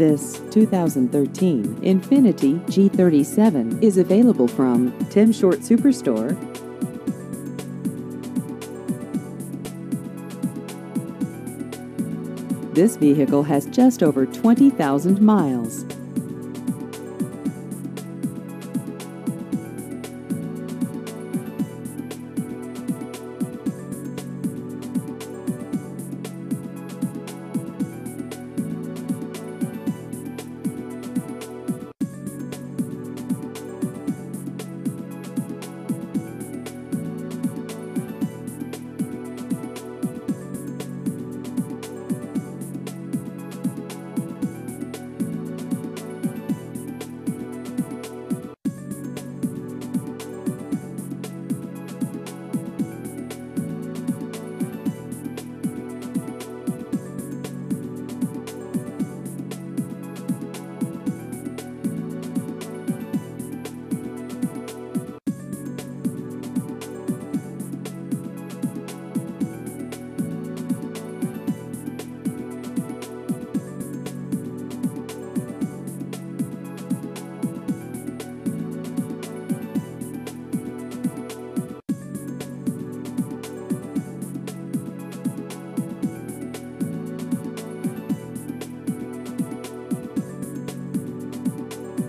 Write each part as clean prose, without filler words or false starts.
This 2013 Infiniti G37 is available from Tim Short Superstore. This vehicle has just over 20,000 miles.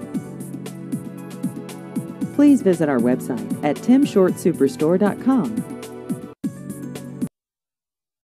Please visit our website at timshortsuperstore.com.